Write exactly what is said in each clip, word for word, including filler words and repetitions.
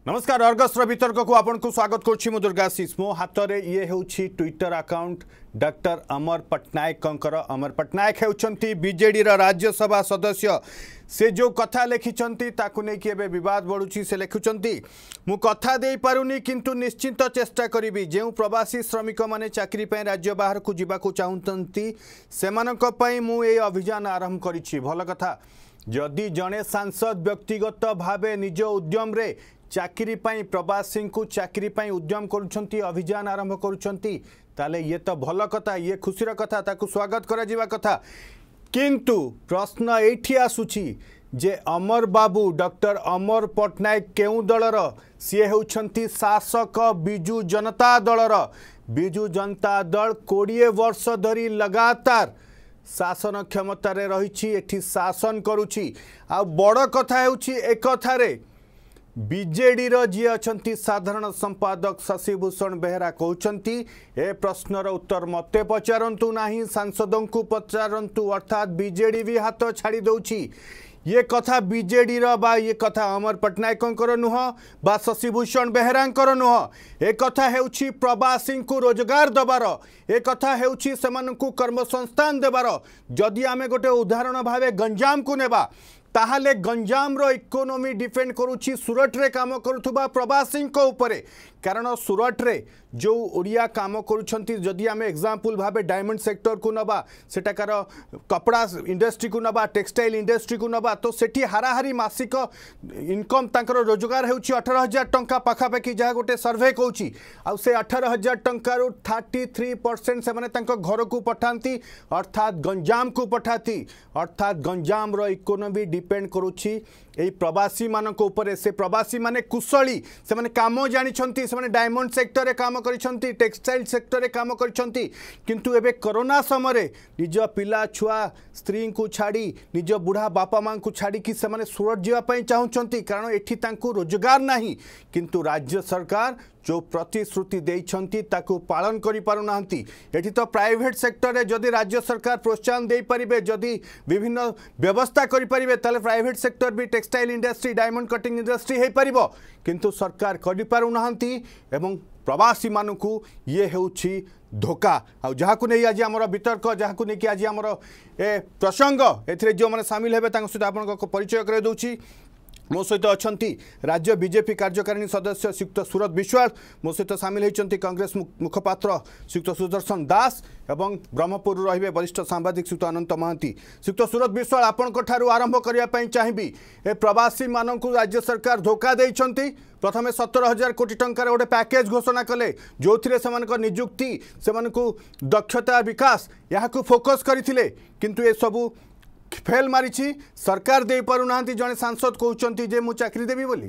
नमस्कार अर्गस्र वितर्क को आपन को स्वागत करुछि मु दुर्गाशीष मो हाथ रे ये हेउछि Twitter account doctor Amar Pattnaik कंकर अमर पट्टनायक हेउछंती बीजेडी रा राज्यसभा सदस्य से जो कथा लिखिछंती ताकु नै कि एबे विवाद बढ़ुछि से लिखुछंती मु कथा देई पारुनी किंतु निश्चित चेष्टा करिवि जेउ प्रवासी श्रमिक माने चाकरी पय राज्य बाहर को जिबा को चाहुंतंती सेमानक पय मु ए अभियान आरंभ करिछि भल कथा जदि जने सांसद व्यक्तिगत भावे निज उद्यम रे चाकरी पाई प्रवासी को चाकरी पाई उद्यम करुछंती अभियान आरंभ करुछंती ताले ये तो भल कथा ये खुशीर कथा ताकु स्वागत करा जिवा कथा किंतु प्रश्न एठी आसुछि जे अमर बाबू डॉक्टर अमर पट्टनायक केउ दलर सी होउछंती शासक बिजू जनता दलर बिजू जनता दल कोड़े वर्ष धरी लगातार शासन क्षमता रे रहिछि एठी शासन करुछि आ बड़ कथा हेउछि एक कथारे बीजेडी रो जी अछंती साधारण संपादक शशिभूषण बेहरा कहउछंती ए प्रश्नर उत्तर मते पचारंतु नाही सांसदों को पचारंतु अर्थात बीजेडी भी हाथ छाड़ी दउछि ये कथा बीजेडी रो बा ये कथा अमर पट्टनायकंकर नुह बा शशिभूषण बेहरांकर नुह ए कथा हेउछि प्रवासी को रोजगार दबार ए कथा हेउछि सेमानकु कर्मसंस्थान देबार जदि आमे गोटे उदाहरण भावे गंजाम को नेबा ताहले गंजाम रो इकोनॉमी डिपेंड करुछि सूरत रे काम करुथुबा प्रवासी को ऊपर कारण सूरत रे जो ओडिया काम करुछंती जदि आमे एग्जांपल भावे डायमंड सेक्टर को नबा सेटाकार कपड़ा इंडस्ट्री को नबा टेक्सटाइल इंडस्ट्री को नबा तो सेठी हाराहारी मासिक इनकम तांकर रोजगार हेउछि अठारह हजार टंका पाखापाखि जहाँ गोटे सर्वे कहूँ आ से अठारह हजार टंकार थर्टी थ्री परसेंट से तांको घर को पठाती अर्थात गंजाम को पठाती अर्थात गंजाम रो इकोनॉमी डिपेंड करुछि एई प्रवासी मानक ऊपर से प्रवासी माने कुशली से माने काम जानिछंती से माने डायमंड सेक्टर रे काम करिछंती टेक्सटाइल सेक्टर रे काम करिछंती किंतु एबे कोरोना समय निज पिला छुआ स्त्री को छाड़ी निज बुढ़ा बापा मां को छाड़ी कि से माने सूरत जीवा पई चाहुछंती कारण एठी तांको रोजगार नाही किंतु राज्य सरकार जो प्रतिश्रुति देइछंती ताकू पालन करि पारु नाहंती एठी तो प्राइवेट सेक्टर रे जदि राज्य सरकार प्रोत्साहन देई परिबे जदि विभिन्न व्यवस्था करि परिबे ताले प्राइवेट सेक्टर भी textile industry diamond cutting industry हे परिबो किंतु सरकार करि पारु नाहंती एवं प्रवासी मानकू ये हेउछि धोखा आ जहाँ को नहीं आज आमर वितर्क जहाँ को नहीं आज आमर ए प्रसंग एथिरे जो माने शामिल हेबे तांको सहित आपनको परिचय करे दउछि मो सहित अच्छा राज्य बीजेपी कार्यकारिणी सदस्य श्रीयुक्त सूरत विश्वाल मो सहित सामिल होती कांग्रेस मुखपात्र श्रीयुक्त सुदर्शन दास एवं ब्रह्मपुर रे वरिष्ठ सांबादिक श्रीयुक्त अनंत महांती श्रीयुक्त सूरत विश्वाल आपण आरंभ करने चाहिए ए प्रवासी मानक राज्य सरकार धोखा देइछंती प्रथमे सत्तर हजार कोटी टंकार गोटे पैकेज घोषणा कले जो थे से निजुक्ति से दक्षता विकास यहाँ फोकस करते किंतु ए सबू फेल मारी सरकार दे पारु नाहंती जने सांसद कहउचंती जे मु चाकरी देबी बोली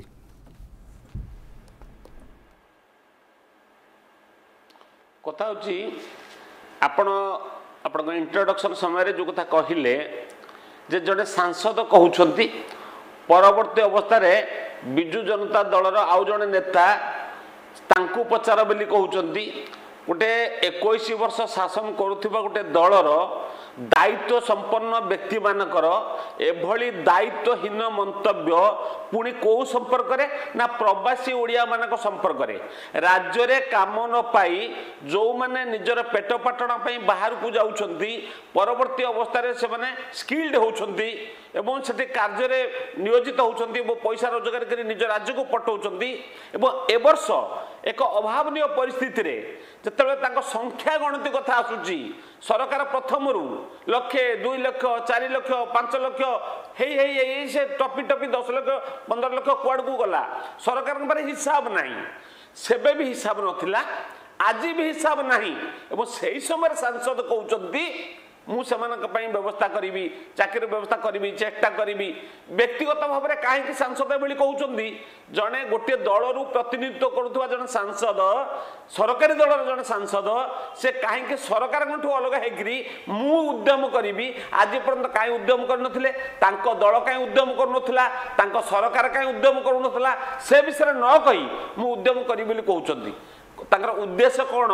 कथा होची आपण आपण इंट्रोडक्शन समय रे जो कथा कहिले जे जने सांसद कहउचंती परवर्ती अवस्था रे बिजू जनता दलर आउ जने नेता तांकु पचार बोली कहउचंती गोटे इक्कीस वर्ष शासन करुथिबा गोटे दलर दायित्व संपन्न व्यक्ति मानकर एभली दायित्वहीन मंतव्य पुणी कौ संपर्क ना प्रवासी ओडिया मानक संपर्क राज्य रे काम न पाई जो माने निजर पेट पाटण पई बाहर को जाउछंती परवर्ती अवस्था रे से माने स्किल्ड होउछंती एवं सेठी कार्य रे नियोजित होउछंती वो पैसा रोजगार करी निज राज्य को पठाउछंती एवं ए वर्ष एक अभावनीय परिस्थिति रे जतबे तांको संख्या गणति कथा आसुची सरकार प्रथम रु लक्षे दुई लक्ष चार लक्ष पांच लक्ष हेई हेई हेई से टपी टपी दस लक्ष पंद्रह लक्ष कुआड़ को गला सरकार पारे हिसाब नहीं सेबे भी हिसाब नथिला आज भी हिसाब नहीं एवं सही समय सांसद कहउचंती मु सेमानक पई व्यवस्था करिवि चाकरी व्यवस्था करिवि चेष्टा करिवि व्यक्तिगत भाव में कहीं सांसद बोली कहउचंती जने गोटे दल रु प्रतिनिधित्व करुवा जन सांसद सरकारी दलर जन सांसद से कहीं सरकार अलग हेकरी मु उद्यम करिवि आज पर्यंत कहीं उद्यम करनथिले तांको दल कहीं उद्यम करनथिला तांको सरकार कहीं उद्यम करनथिला से विषय न कही मु उद्यम करिवि बोली कहउचंती तांकर उद्देश्य कौन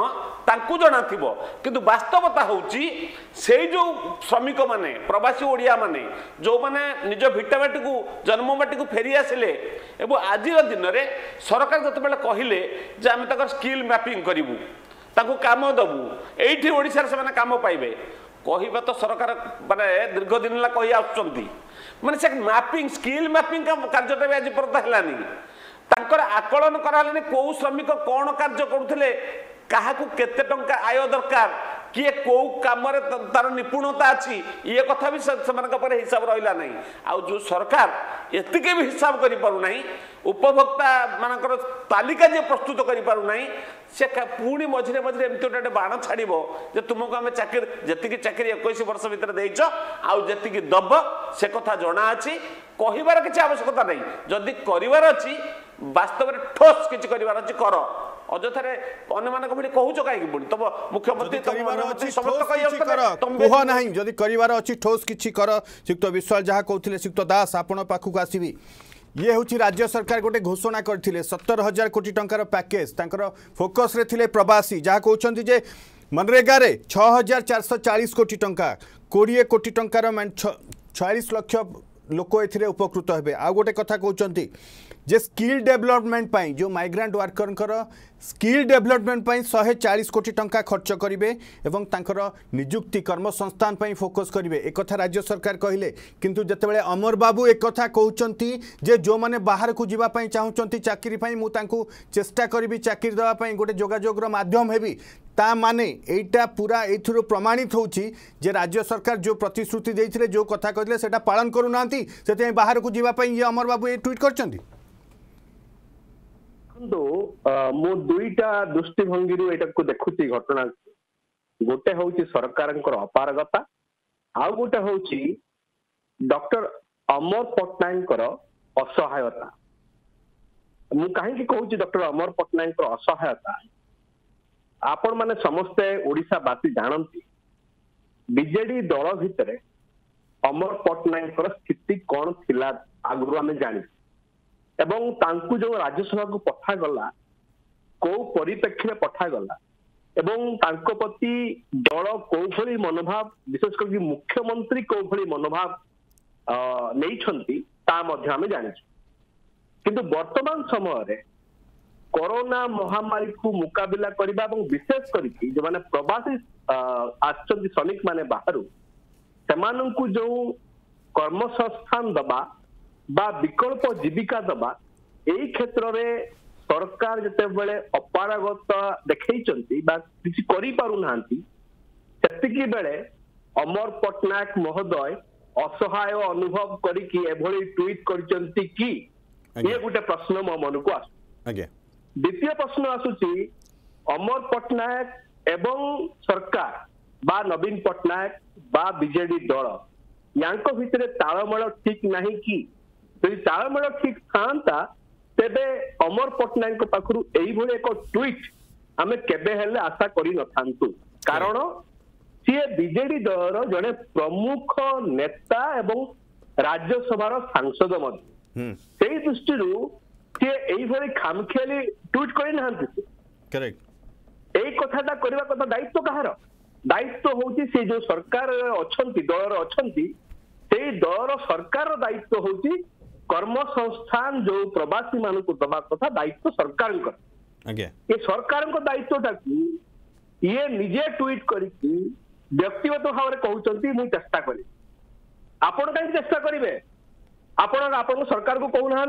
तांकु जणा थिबो किंतु वास्तवता होउची से जो श्रमिक माने प्रवासी ओडिया माने जो माने निज भिटामाटी को जन्ममाटी को फेरी आसिले एवं आज दिन में सरकार जत बेले कहले जे आम तक स्किल मैपिंग करूँ तांकु काम दबु एठी ओडिसा रे से काम पाइबे कहवा तो सरकार माने दीर्घ दिन ला कही आसुचंती माने से मैपिंग स्किल मैपिंग का कार्यटा भी आज पर्यंत हेलानी तांकर आकलन कराले को श्रमिक कौन कार्य करुले क्या केते टंका आय दरकार किए कौ कम तार निपुणता अच्छी ये कथा भी से हिसाब रहा नहीं आउ जो सरकार एति भी हिसाब कर पारना उपभोक्ता मानकर तालिका जे प्रस्तुत कर पारना से पुणी मझे मझे एमती गोटे बाण छाड़ जे तुमको आम चाकरी जी चाकरी इक्कीस वर्ष भितर देच आउ जी दब से कथा जना अच्छी कहबार किसी आवश्यकता नहीं जदि करार अच्छी वास्तव में ठोस किसी करार अच्छी कर अजथारे अन्य मानक भली कहूछ काहे पुणी तब मुख्यमंत्री करिवार अछि समस्त कहि कर कह नाही जदि करिवार अछि ठोस किछि कर श्रीयुक्त विश्वास जहा कहउथिले श्रीयुक्त दास आपण पाखु को आसीबी ये हूँ राज्य सरकार गोटे घोषणा करथिले सत्तर हजार कोटी टंकार पैकेज तांकर फोकस रे थिले प्रवासी जहा कहउछंती जे मनरेगा रे छह हजार चार सौ चालीस कोटी टंका बीस कोटी टंकार छियालीस लाख लोक ए उपकृत हेबे आ गोटे कथा कहउछंती जे स्किल डेवलपमेंट पाई जो माइग्रेंट वर्कर स्किल डेवलपमेंट पाई एक सौ चालीस कोटी टंका खर्च करिवे एवं तांकर नियुक्ति कर्मसंस्थान पाई फोकस करिवे एक कथा राज्य सरकार कहिले किंतु जतेबेले अमर बाबू एक कथा कहउचंती जे जो माने बाहर को जीवा पाई चाहुचंती चाकरी पाई मु तांकू चेष्टा करिवि चाकरी देवा पाई गोटे जोगाजोग रो माध्यम हेबी ता माने एटा पूरा एथुरो प्रमाणित होउची जे राज्य सरकार जो प्रतिश्रुति देइथिले जो कथा कहले सेटा पालन करू नांती सेते बाहर को जीवा पाई ये अमर बाबू ए ट्वीट करचंती मु दुईटा दृष्टिभंगी एटा को देखुची घटना गोटे होउची सरकारंकर अपारगता आ गोटे होउची डॉक्टर अमर पटनायकर असहायता मु कहीं कहूची डॉक्टर अमर पटनायकर असहायता आपण माने समस्ते ओडिशावासी जानती बीजेडी दल भितर अमर पटनायकर स्थिति कौन थिला आगु आम जानी एवं तांकु जो राज्यसभा को पठा गला को परिप्रेक्षी पठा गला एवं तांको प्रति दल को भली मनोभाव विशेष करके मुख्यमंत्री को भली मनोभाव नहीं छंती ता मध्य आम जानी किंतु वर्तमान समय रे कोरोना महामारी को मुकाबिला करबा एवं विशेष करके जो माने प्रवासी आश्चर्य श्रमिक माने बाहर सेमानंकु जो कर्मसंस्थान दबा बा विकल्प जीविका दबा एई क्षेत्र रे सरकार जते बेले अपारगता देखैचंती बा किछि करि पारु नांती सेतिकी बेले अमर पटनायक महोदय असहाय अनुभव करिकि एभली ट्वीट करचंती कि ये गोटे प्रश्न मो मन को आस आज्ञा द्वितीय प्रश्न आसुची अमर पटनायक एवं सरकार बा नवीन पटनायक बा बीजेडी दल यांको भितरे तालमेल ठीक नहीं कि यदि तालमेल ठीक था तेबे अमर पटनायक पाखरु एई भले एक ट्वीट आमे केबे हेले आशा करि न थांतु कारण सी बीजेडी दलर जने प्रमुख नेता एवं राज्यसभार सांसद मध्य सेई दृष्टिरू सी एई भले खामखियाली ट्वीट करि नहांती करेक्ट एई कथाटा करबा कथा दायित्व कहार दायित्व होउची से जो सरकार अछंती दलर अछंती सेई दलर सरकार दायित्व होउची कर्मसंस्थान जो प्रवासी मान को दबा कथा दायित्व सरकार ये सरकार दायित्वटा ये निजे ट्वीट करके व्यक्तिगत भाव में कहते मुझे चेष्टा करी आपण कहीं चेष्टा करेंगे आपण आपण सरकार को कहूना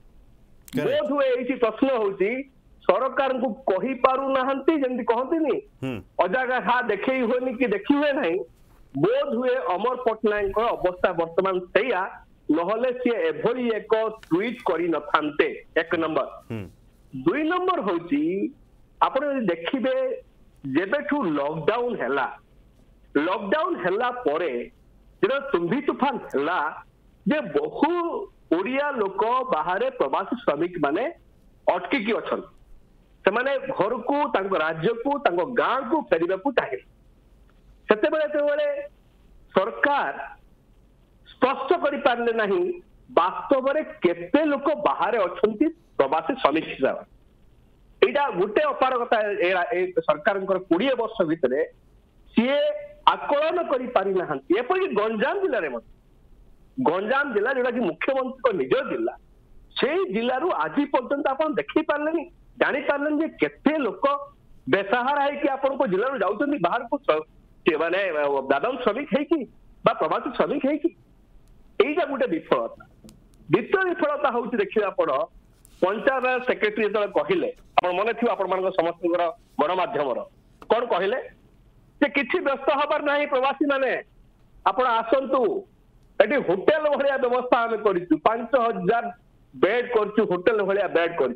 बोध हुए ये प्रश्न होती सरकार को कही पारु नाहंती जंती कहती अजागा हा देखे हुए कि देखी हुए ना बोध हुए अमर पटनायक अवस्था वर्तमान सैया नहले सी एभली एक ट्वीट करी न थांते एक नंबर दुई नंबर होची आपण यदि देखिबे जेबेठू लॉकडाउन हैला लॉकडाउन हैला परे जेना तुम्भी तूफान हैला जे बहु ओडिया लोक बाहर प्रवासी श्रमिक माने अटकी की अछन से माने घर को तांको राज्य को तांको गांव को फेरिबा को चाहे सेते बेले ते बेले सरकार स्पष्ट करि पारले नहीं वास्तव में केते लोक बाहर अछंती प्रवासी श्रमिक हिसाब एटा गोटे अपारगता सरकार कोड़े वर्ष भितर सी आकलन कर पारि ना एपरिक गंजाम जिले में गंजाम जिला जोटा कि मुख्यमंत्री निज जिला से जिलू आज पर्यंत आप देखी पारे जानी पारे केते लोक बेसहारा है आपन जिलू जाऊँ बाहर को माने दादन श्रमिक है प्रवासी श्रमिक है यहीटा गोटे विफलता द्वितीय विफलता हूँ देखिए आप पंचायत सेक्रेटरी जो कहले मन थी आप समस्त गणमाध्यम कौन कहले कि व्यस्त हबार ना प्रवासी माने आप आसतु ये होटेल भाया व्यवस्था आम कर पांच हजार बेड कर होटेल भाया बेड कर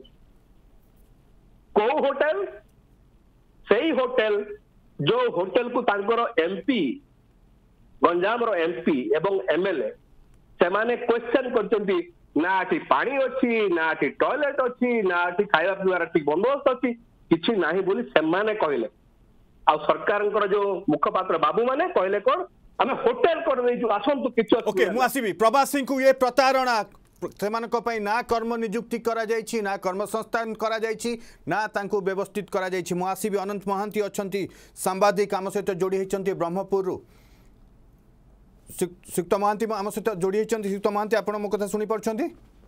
होटेल से होटेल जो होटेल को तांकर एमपी गंजाम एमपी एवं एमएलए से माने क्वेश्चन करछंती ना आठी पानी अच्छी ना आठी टॉयलेट अच्छी ना आठी खाଇବା ପିଇବାର ठीक बंदोबस्त अच्छी किसी ना बोली से माने कहले आ सरकार जो मुखपात्र बाबू माने कहले कौन आम होटेल कर आसतु किसी ओके मु आसीबी प्रवासी को ये प्रतारणा सेमानक पई ना कर्म नियुक्ति करा जायछि ना कर्म संस्थान करा जायछि ना तांको व्यवस्थित करा जायछि मु आसीबी अनंत महांती अछंती सांबादिक आम सहित जोड़ी होइछंती ब्रह्मपुर सुक्त महांती आम सहित जोड़ी होइछंती सुक्त महांती आपण मो कथा सुनी परछंती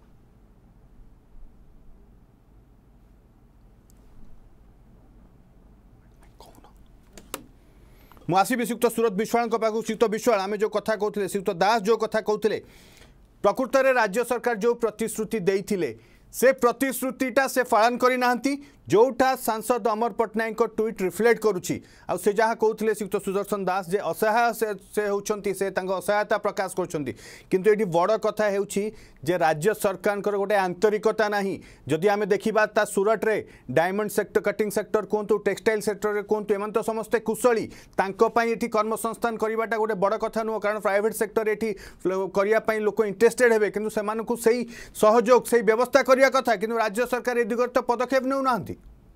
मु आसीबी सुक्त सूरत विश्वाल पाखु सुक्त विश्वाल आम जो कथा कहते सुक्त दास जो कथा कहते प्रकृत में राज्य सरकार जो प्रतिश्रुति देइथिले से प्रतिश्रुतिटा से पालन करी नाहंती जोटा सांसद अमर पट्टनायक ट्वीट रिफ्लेक्ट करुच्ची आ से जहाँ कहते श्रीयुक्त सुदर्शन दास जे असहाय से से होउछंती से तांको असहायता प्रकाश करछंती किंतु एटी बड़ कथा हेउछि जे राज्य सरकार गोटे आंतरिकता नाही जदि आमे देखिबा ता सूरत रे डायमंड सेक्टर कटिंग सेक्टर कोंतु टेक्सटाइल सेक्टर रे कोंतु एमन तो समस्ते कुशली तांको पई एटी कर्म संस्थान करिबाटा गोटे बड़ कथा नुह कारण प्राइवेट सेक्टर एटी करिया पई लोक इंटरेस्टेड हेबे किंतु सेमानकु सेही सहयोग सेही व्यवस्था करिया कथा किंतु राज्य सरकार ए दिगत पदक्षेप नेउ नाहंती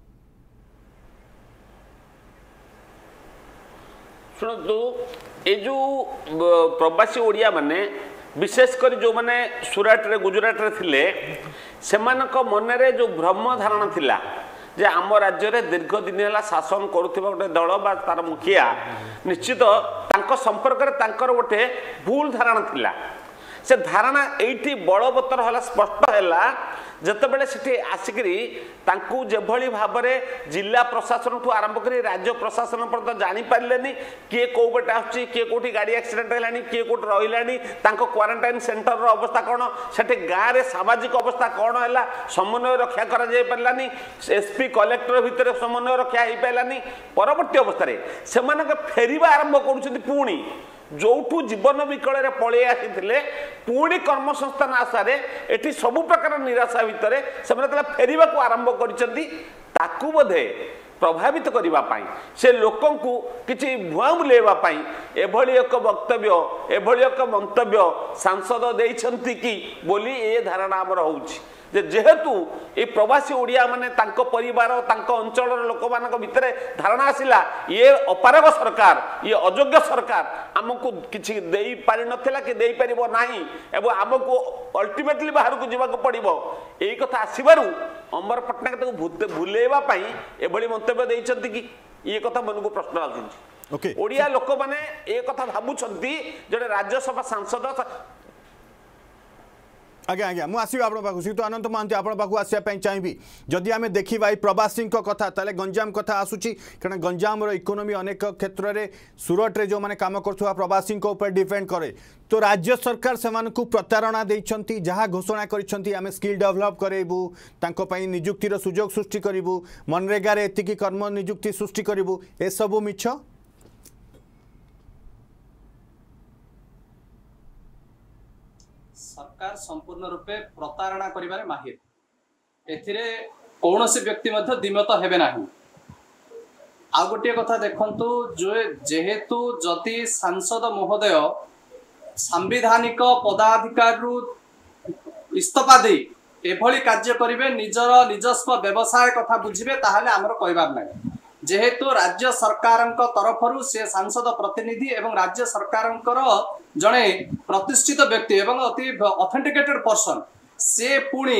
शुणु ये जो प्रवासी ओडिया माने विशेषकर जो माने सूरत रे गुजरात रे थिले सेमानक मन रे जो भ्रम धारणा थिला जे आम राज्य रे दीर्घ दिन है शासन करुवा गोटे दल बा तार मुखिया निश्चित तांको संपर्क रे तांकर गोटे भूल धारणा थिला से धारणा एठी बलवत्तर होला स्पष्ट हैला जितेबाला से आसिकी जेभली भाव में जिला प्रशासन ठू आरंभ कर राज्य प्रशासन पर्यटन जापारे किए कौ बटे आसुच्ची किए कौटी गाड़ी एक्सीडेंट है किए कौट रहा क्वारंटाइन सेंटर अवस्था कौन से गाँव में सामाजिक अवस्था कौन है समन्वय रक्षा करानी एसपी कलेक्टर भितर समन्वय रक्षा हो पारानी परवर्ती अवस्था से फेरवा आरंभ कर जोठू जीवन विकल पलि आसी पुणी कर्मसंस्थान आशारे एटी सबु प्रकार निराशा भितर से फेरवा को आरंभ कर बोधे प्रभावित करने से लोक किसी भुआ बुलेवाई एभली एक वक्तव्य एभली एक मंतव्य सांसद देइछंती कि बोली ए धारणा आमर होउछि जेहेतु ये प्रवासी ओडिया माने तांको परिवार तांको अंचल लोक मान भितर धारणा आसिला ये अपारग सरकार ये अयोग्य सरकार आमको किसी दे पारि नथिला कि दे परिबो नाही एवं आमको अल्टीमेटली बाहर को जीवा पड़िबो एई कथा आसीबारु अमर पट्टनायक ताको भुलेवा पई एभली मंतव्य देइछंती कि ये कथा मन को प्रश्न आसुछि ओके ओडिया लोक माने ए कथा भाबुछंती जने राज्यसभा सांसद आज्ञा आज्ञा मुझे आसबि आप श्रीयुक्त अनंत महांती आप आसवाई चाहिए जदि आम देखा प्रवासी कथा ताले गंजाम कथा आसूची कारण गंजाम इकोनोमी अनेक क्षेत्र में सूरत रे जो मैंने काम कर प्रवासी डिपेंड करे तो राज्य सरकार से प्रतारणा देइछंती जहाँ घोषणा करिसेंती आमे स्किल डेवलप करेबू तांको पई नियुक्तिर सुजोग सृष्टि करिबू मनरेगा रे एतिकी कर्म नियुक्ति सृष्टि करिबू ए सबु मिछ सरकार संपूर्ण रूपे प्रतारणा करिबारे माहिर एथिरे कौनसी व्यक्ति मध्य दिमत हेबे नाही आ गोटे कथा देखंतु जो जेहेतु जति सांसद महोदय सांविधानिक पदाधिकार रु इस्तफा दे एभली कार्य करिवे निजर निजस्व व्यवसाय कथा बुझिबे ताहाले हमर कहबार नाही जेहेतु राज्य सरकारक तरफरु से सांसद प्रतिनिधि एवं राज्य सरकारकर जड़े प्रतिष्ठित व्यक्ति एवं अति ऑथेंटिकेटेड पर्सन से पुणी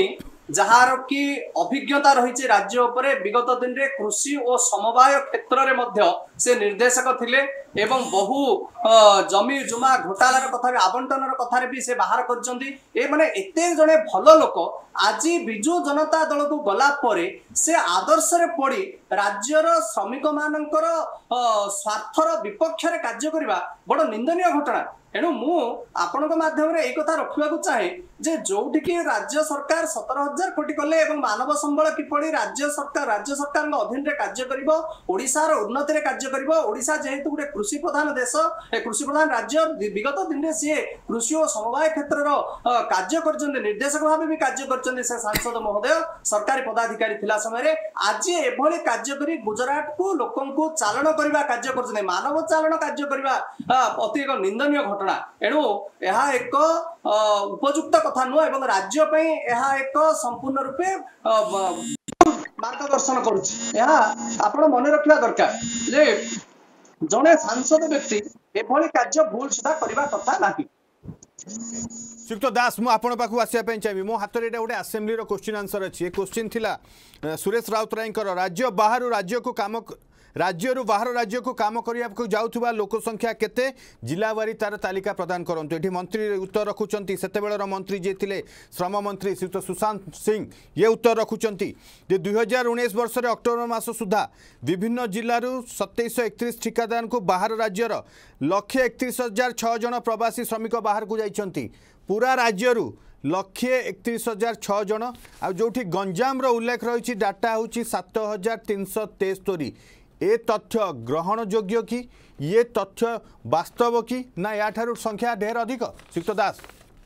जार कि अभिज्ञता रही राज्य उपरे विगत दिन में कृषि और समवाय क्षेत्र में मध्य से निर्देशक थिले एवं बहु जमी जुमा घोटालार कथा आवंटन कथा भी से बाहर कर माने एते जड़े भल लोक आज विजु जनता दल को गला परे से आदर्श रे पड़ी राज्यर श्रमिक मानकर स्वार्थर विपक्ष रे कार्य करबा बड़ निंदनीय घटना एणु मु आपण माध्यम रे एक कथा रखा चाहे जे जोठी कि राज्य सरकार सतर हजार कोटी कले एवं मानव संबल किपरि राज्य सरकार राज्य सरकार अधीन रे कार्य करिवो ओडिसार उन्नति रे कार्य करिवो ओडिसा जेहेतु गोटे कृषि प्रधान देश ए कृषि प्रधान राज्य विगत दिन में सी कृषि और समवाय क्षेत्र कार्य करछन्ते निर्देशक भाव भी कार्य करछन्ते से सांसद महोदय सरकारी पदाधिकारी थिला समय रे आज एभली कार्य करी गुजरात को लोकन को चालन करबा कार्य करछन्ते मानव चालन कार्य करबा अति एक निंदनीय घटना एणु यह एक उपयुक्त कथा नुह एवं राज्य पे यह एक संपूर्ण रूपे मार्गदर्शन करुच्ची आपण मन रखा दरकार जे जड़े सांसद व्यक्ति एभली कार्य भूल सुधा करबा कथा नाही। श्रीयुक्त दास मु आपण पाखु आसिया पे चाहिए मो हाथ रे गोटे असेंबली रो क्वेश्चन आंसर अछि ए क्वेश्चन थिला सुरेश राउतराय राज्य बाहर राज्य को काम राज्य बाहर राज्य को काम करने जाऊा लोक संख्या केते जिलावारी तार तालिका प्रदान करंतु एठी मंत्री उत्तर रखुचंती सेतेबेलर मंत्री जे थिले श्रम मंत्री श्रीयुक्त सुशांत सिंह ये उत्तर रखुचंती जे दुई हजार उन्नीस वर्ष रे अक्टोबर मास सुधा विभिन्न जिलूर सतैश एकतीस ठिकादार को बाहर राज्यर लक्षे एकतीस हजार छः जन प्रवासी श्रमिक बाहर को जाइछंती पूरा राज्यरू लक्षे एकतीस हजार छः जन आ जोठी गंजाम रो उल्लेख रही डाटा हूँ सात हजार तीन सौ तेस्तरी ए तथ्य ग्रहण योग्य कि ये तथ्य वास्तव कि ना या ठारू संख्या ढेर अधिक श्रीयुक्त दास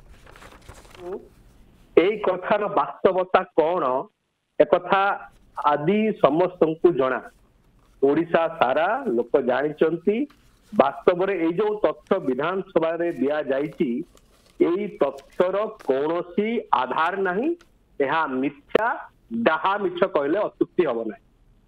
एई कथार वास्तवता कौन ए कथा आदि समस्त को जना ओडिशा सारा लोक जानिचंती वास्तव रे ए जो तथ्य विधानसभा रे दिया जाइची एई तथ्यर कौनसी आधार नहीं एहा मिथ्या डाहा मिछ कहले अत्युक्ति हबो नाही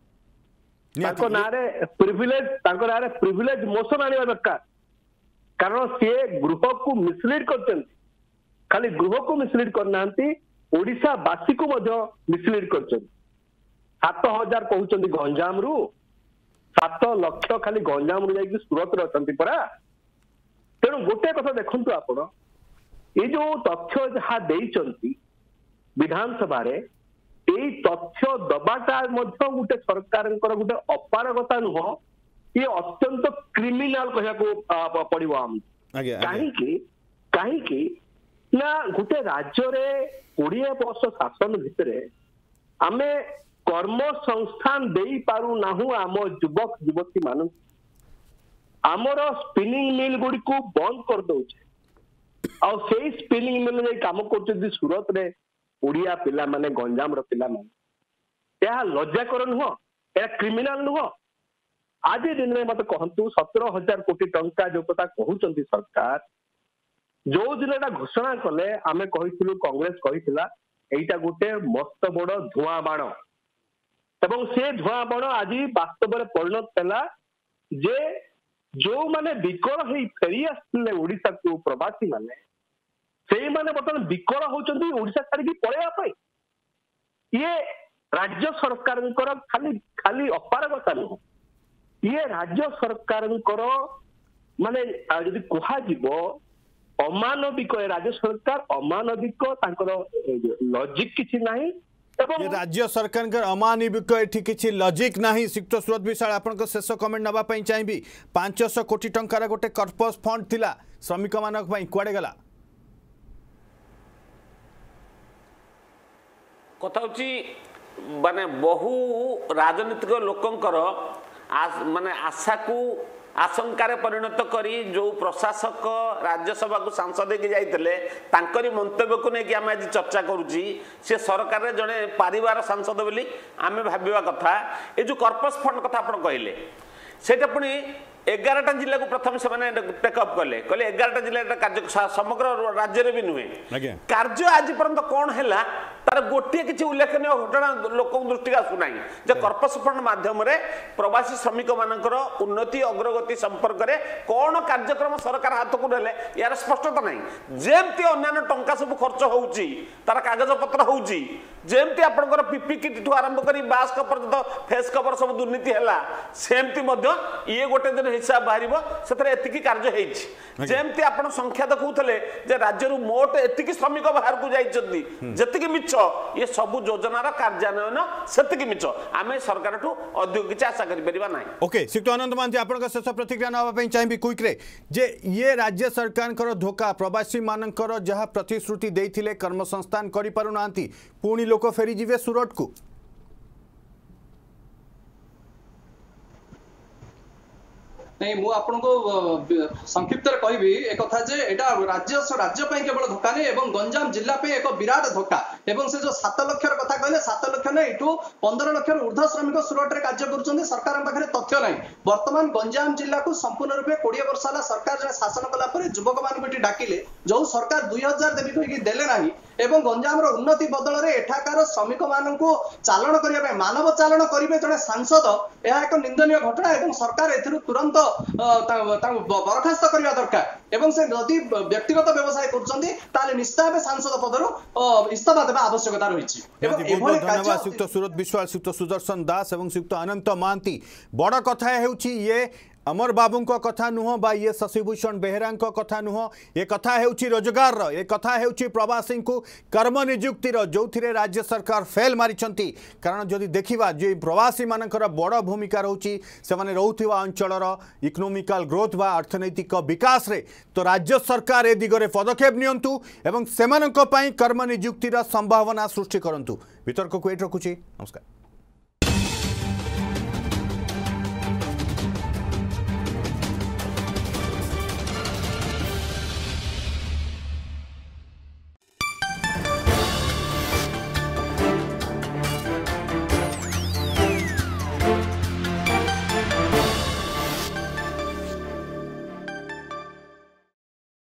ताको नारे प्रिविलेज ताको नारे प्रिविलेज मोशन आनिबा दरकार कारण से गृह को मिसलीड करचंती खाली गृह को मिसलीड करनांती ओडिशा वासी को मध्य मिसलीड करचंती सात हजार कहउचंती गंजाम रु सात लक्ष खाली गंजाम रु जाई सूरत रे अछंती परा तेणु गोटे कथा देखंतु आपण ए जो तथ्य जहा देइचंती विधानसभा रे एई तथ्य दबाटा मध्य गोटे सरकार गोटे अपारगता नुह ये अत्यंत क्रिमिनाल कहया पड़ो आम कहीं कहीं ना गोटे राज्य रे कोड़े वर्ष शासन भितर आमे कर्म संस्थान दे पारू नाहु आम युवक युवती मान आमर स्पिनिंग मिल गुड़ी को बंद कर दौचे आ स्पिनिंग मिल जाई काम कर सूरत रे ओडिया पिला माने गंजाम रो पिला माने यह लज्जाकर नुह यह क्रिमिनाल नुह आज दिन में मत कहतु सतर हजार कोटी टंका जो कथा कहउचंती सरकार जो दिन घोषणा कले आमे कहिथिलु कांग्रेस कहिथिला एइटा गोटे मस्त बड़ धुआं बाण एवं से धुआं बाण आज वास्तव में परिणत हैला जे जो माने विकल होई फेरी आसले ओडिसा को प्रवासी माने से माने बर्तमान विकल होचंती ओडिसा छाड़ी पळेया ये राज्य सरकार खाली खाली अपारगता नुह ये राज्य सरकार माने यदि कहा जीवो अमानविक राज्य सरकार अमानविक लॉजिक किछि नाही ये राज्य सरकार अमानविक एठी किछि लॉजिक नाही सिक्त सुरत विशाल आपन शेष कमेंट नबा पई चाहिबी पाँच सौ कोटी टंकार गोटे कर्पस फंड थिला श्रमिक मानक पई कुआडे गला कथा माने बहु राजनीतिक लोकंकर माने आशा को आशंकार परिणत करी जो प्रशासक राज्यसभा को सांसद के जाइतले तांकरी मंतव्य को लेकिन आम आज चर्चा करुची से सरकार जड़े पारिवार सांसद बोली आम भाविया कथा ये जो कर्पस फंड कथा आप कहले सेटा पुणी एगारटा जिला को प्रथम से टेकअप कले कहले एगारटा जिला कार्य समग्र राज्य भी नुहे कार्य आज पर्यंत कौन है तार गोटे किसी उल्लेखनीय घटना लोक दृष्टि आसुना जे कर्पस फंड माध्यम प्रवासी श्रमिक मानकर उन्नति अग्रगति संपर्क में कौन कार्यक्रम सरकार हाथ को नेले यार स्पष्टता नहीं जेमती अन्य टंका सब खर्च होउची तार कागज पत्र होउची जेमती आपनकर पीपी किट ठू आरंभ करी बास कवर पर्यंत फेस कवर सब दुर्नीति हैला सेमती मध्य ये गोटे दिन हिसाब बाहरिबो सेतरे एतिकी कार्य हेछि जेमती आपण संख्या देखुथले जे राज्य रु मोट एतिकी श्रमिक बाहर को जाइछथि जतिकी मिछ ये सब योजनार कार्यान्वयन सेतिकी मिछ आमे सरकार ठू अधिक किछ आशा करि परिबा नाही ओके सिक्त आनंद महांती आपनका शेष प्रतिक्रिया नबा पई चाहिबी क्विक रे जे ये राज्य सरकार कर धोखा प्रवासी मानकर जहा प्रतिश्रुति देइथिले कर्म संस्थान करि पारु नांती पुणी लोक फेरी जिवे सुरत को नहीं मु आपन को संक्षिप्त कहबी एक कथा जे एटा राज्य राज्य पे केवल धोखा नहीं एवं गंजाम जिला पे एक विराट धोखा एवं से जो सात लाख कथा कहले सात लाख नहीं एठू पंद्रह लाख ऊर्ध्व श्रमिक सुरत रे कार्य करूछन्ती सरकार पाखरे तथ्य नहीं वर्तमान गंजाम जिला को संपूर्ण रूपे बीस वर्ष होला सरकार जने शासन कला पर युवक मान को डाकिले जो सरकार दो हज़ार देबी कहि देले नाही एवं गंजाम रो उन्नति बदल रे एठाकार श्रमिक मान को चालन करिया मानव चालन करिवे जने सांसद यह एक निंदनीय घटना एवं सरकार एथिरु तुरंत बरखास्त करने दरकार एवं से यदि व्यक्तिगत व्यवसाय करछन्ती ताले निश्चय सांसद पदरु इस्तीफा देबा आवश्यकता रहिछि एवं एभली धन्यवाद सुक्त सुरत विश्वास सुक्त सुदर्शन दास एवं सुक्त अनंत महांती बड़ कथा हेउछि ये अमर बाबू कथा नुह बा ये शशिभूषण बेहेरा कथा नुह ये कथा हेउछि रोजगार ये कथा हेउछि प्रवासी को कर्म नियुक्तिर जो राज्य सरकार फेल मारिछंती कारण जदि देखिबा जे प्रवासी मानकर बड़ भूमिका रहउछि से माने रहउथिबा अंचलर इकोनोमिकल ग्रोथ बा अर्थनैतिक विकास रे तो राज्य सरकार ए दिगरे पदक्षेप नियंतु एवं सेमानक पई कर्म नियुक्तिर संभावना सृष्टि करंतु वितर्क को एट रखुछि नमस्कार।